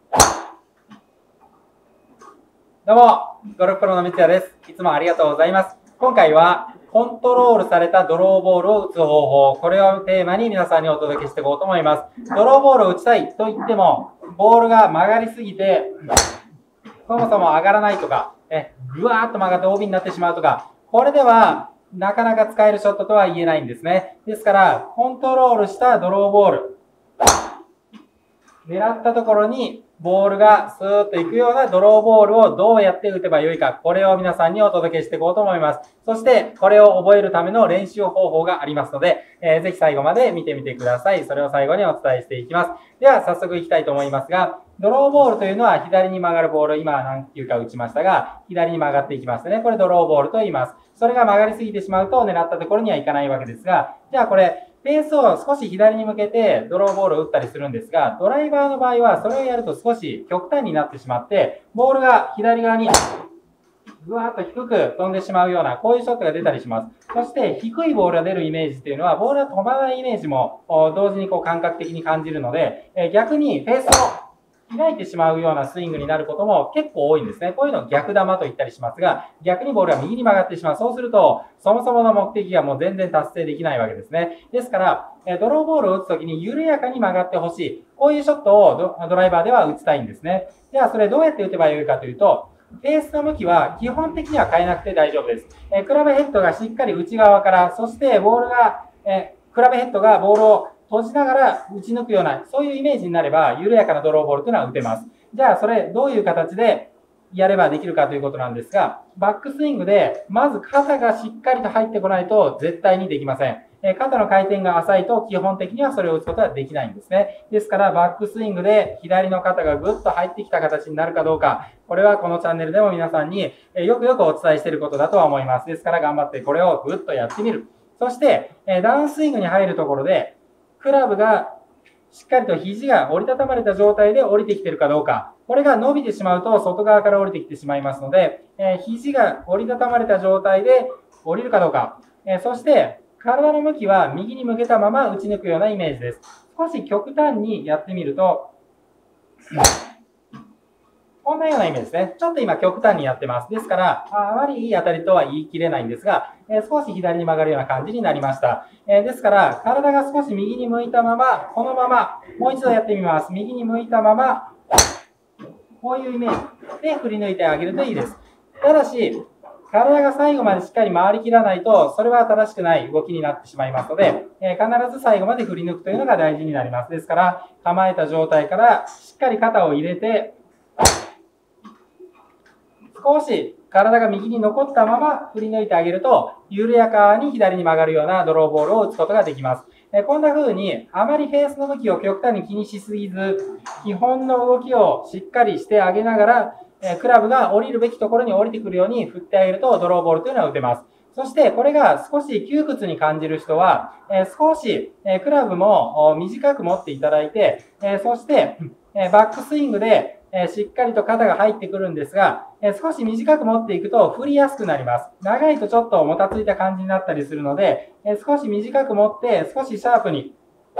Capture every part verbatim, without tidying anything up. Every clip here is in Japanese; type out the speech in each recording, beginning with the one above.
どうも、ゴルフプロの三ツ矢です。いつもありがとうございます。今回は、コントロールされたドローボールを打つ方法、これをテーマに皆さんにお届けしていこうと思います。ドローボールを打ちたいと言っても、ボールが曲がりすぎて、そもそも上がらないとか、えぐわーっと曲がって オービー になってしまうとか、これではなかなか使えるショットとは言えないんですね。ですから、コントロールしたドローボール、狙ったところにボールがスーッと行くようなドローボールをどうやって打てばよいか、これを皆さんにお届けしていこうと思います。そして、これを覚えるための練習方法がありますので、えー、ぜひ最後まで見てみてください。それを最後にお伝えしていきます。では、早速いきたいと思いますが、ドローボールというのは左に曲がるボール、今何球か打ちましたが、左に曲がっていきますね。これドローボールと言います。それが曲がりすぎてしまうと狙ったところにはいかないわけですが、じゃあこれ、ペースを少し左に向けてドローボールを打ったりするんですが、ドライバーの場合はそれをやると少し極端になってしまって、ボールが左側にぐわーっと低く飛んでしまうような、こういうショットが出たりします。そして低いボールが出るイメージっていうのは、ボールが飛ばないイメージも同時にこう感覚的に感じるので、逆にペースを開いてしまうようなスイングになることも結構多いんですね。こういうのを逆球と言ったりしますが、逆にボールが右に曲がってしまう。そうすると、そもそもの目的がもう全然達成できないわけですね。ですから、ドローボールを打つときに緩やかに曲がってほしい。こういうショットをドライバーでは打ちたいんですね。じゃあ、それどうやって打てばよいかというと、ペースの向きは基本的には変えなくて大丈夫です。えクラブヘッドがしっかり内側から、そしてボールが、えクラブヘッドがボールを閉じながら打ち抜くような、そういうイメージになれば、緩やかなドローボールというのは打てます。じゃあ、それ、どういう形でやればできるかということなんですが、バックスイングで、まず肩がしっかりと入ってこないと絶対にできません。え肩の回転が浅いと基本的にはそれを打つことはできないんですね。ですから、バックスイングで左の肩がぐっと入ってきた形になるかどうか、これはこのチャンネルでも皆さんによくよくお伝えしていることだとは思います。ですから頑張ってこれをぐっとやってみる。そして、ダウンスイングに入るところで、クラブがしっかりと肘が折りたたまれた状態で降りてきているかどうか。これが伸びてしまうと外側から降りてきてしまいますので、えー、肘が折りたたまれた状態で降りるかどうか。えー、そして、体の向きは右に向けたまま打ち抜くようなイメージです。少し極端にやってみると、こんなようなイメージですね。ちょっと今極端にやってます。ですから、あまりいい当たりとは言い切れないんですが、えー、少し左に曲がるような感じになりました。えー、ですから、体が少し右に向いたまま、このまま、もう一度やってみます。右に向いたまま、こういうイメージで振り抜いてあげるといいです。ただし、体が最後までしっかり回りきらないと、それは正しくない動きになってしまいますので、えー、必ず最後まで振り抜くというのが大事になります。ですから、構えた状態からしっかり肩を入れて、少し体が右に残ったまま振り抜いてあげると、緩やかに左に曲がるようなドローボールを打つことができます。こんな風に、あまりフェースの向きを極端に気にしすぎず、基本の動きをしっかりしてあげながら、クラブが降りるべきところに降りてくるように振ってあげると、ドローボールというのは打てます。そして、これが少し窮屈に感じる人は、少しクラブも短く持っていただいて、そして、バックスイングで、えー、しっかりと肩が入ってくるんですが、えー、少し短く持っていくと振りやすくなります。長いとちょっともたついた感じになったりするので、えー、少し短く持って少しシャープに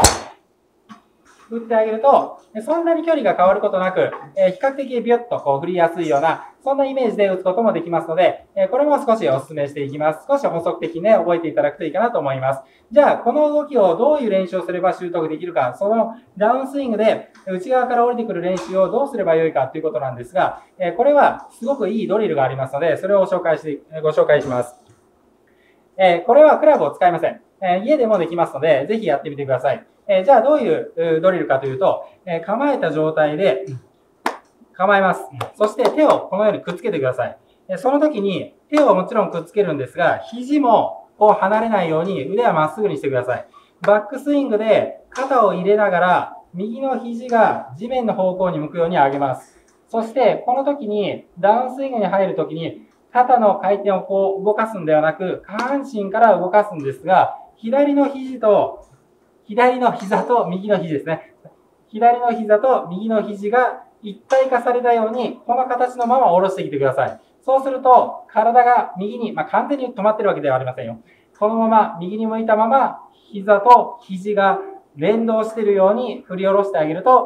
振ってあげると、そんなに距離が変わることなく、えー、比較的ビュッとこう振りやすいような、そんなイメージで打つこともできますので、えー、これも少しお勧めしていきます。少し補足的にね、覚えていただくといいかなと思います。じゃあ、この動きをどういう練習をすれば習得できるか、そのダウンスイングで内側から降りてくる練習をどうすればよいかということなんですが、えー、これはすごくいいドリルがありますので、それを紹介して、ご紹介します。えー、これはクラブを使いません。えー、家でもできますので、ぜひやってみてください。えー、じゃあどういうドリルかというと、えー、構えた状態で構えます。そして手をこのようにくっつけてください。えー、その時に手をもちろんくっつけるんですが、肘もこう離れないように腕はまっすぐにしてください。バックスイングで肩を入れながら、右の肘が地面の方向に向くように上げます。そしてこの時にダウンスイングに入る時に肩の回転をこう動かすんではなく、下半身から動かすんですが、左の肘と左の膝と右の肘ですね。左の膝と右の肘が一体化されたように、この形のまま下ろしてきてください。そうすると、体が右に、まあ、完全に止まってるわけではありませんよ。このまま右に向いたまま、膝と肘が連動しているように振り下ろしてあげると、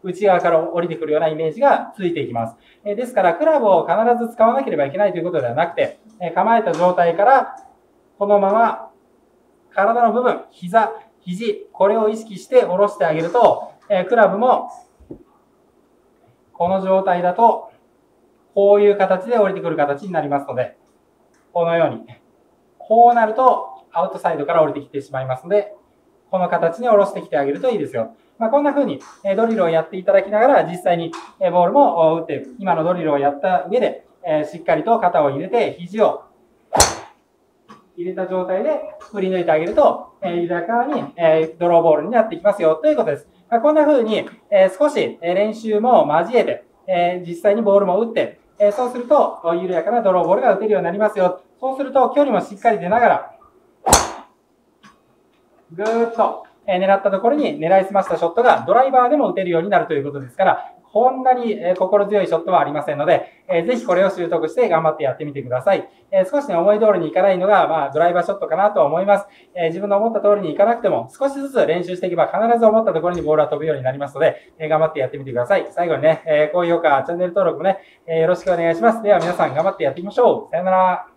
内側から降りてくるようなイメージがついていきます。えですから、クラブを必ず使わなければいけないということではなくて、え構えた状態から、このまま体の部分、膝、肘、これを意識して下ろしてあげると、えクラブもこの状態だと、こういう形で降りてくる形になりますので、このように、こうなるとアウトサイドから降りてきてしまいますので、この形に下ろしてきてあげるといいですよ。まあ、こんな風にドリルをやっていただきながら、実際にボールも打っていく。今のドリルをやった上で、しっかりと肩を入れて、肘を入れた状態で振り抜いてあげると、緩やかにドローボールになっていきますよということです。まあ、こんな風に少し練習も交えて、実際にボールも打って、そうすると緩やかなドローボールが打てるようになりますよ。そうすると距離もしっかり出ながら、ぐーっと狙ったところに狙いすましたショットがドライバーでも打てるようになるということですから、こんなに心強いショットはありませんので、ぜひこれを習得して頑張ってやってみてください。少しね、思い通りにいかないのが、まあ、ドライバーショットかなとは思います。自分の思った通りにいかなくても、少しずつ練習していけば必ず思ったところにボールは飛ぶようになりますので、頑張ってやってみてください。最後にね、高評価、チャンネル登録もね、よろしくお願いします。では皆さん頑張ってやっていきましょう。さよなら。